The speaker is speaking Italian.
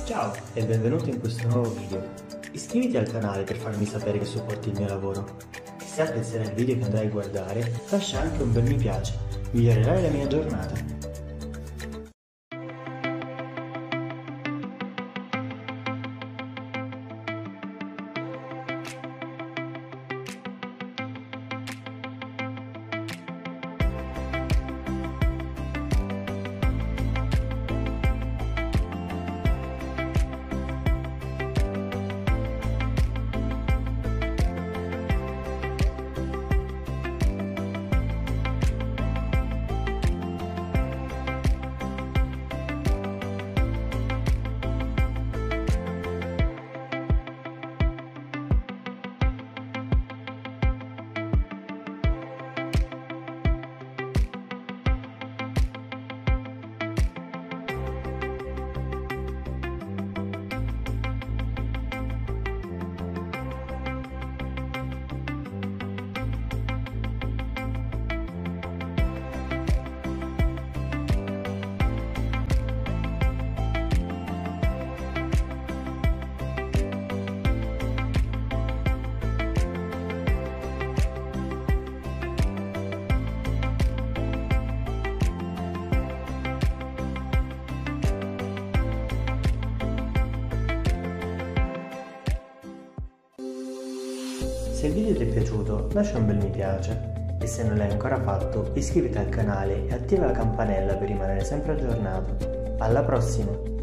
Ciao e benvenuto in questo nuovo video. Iscriviti al canale per farmi sapere che supporti il mio lavoro. E se apprezzerai il video che andrai a guardare, lascia anche un bel mi piace, migliorerai la mia giornata. Se il video ti è piaciuto lascia un bel mi piace e se non l'hai ancora fatto iscriviti al canale e attiva la campanella per rimanere sempre aggiornato. Alla prossima!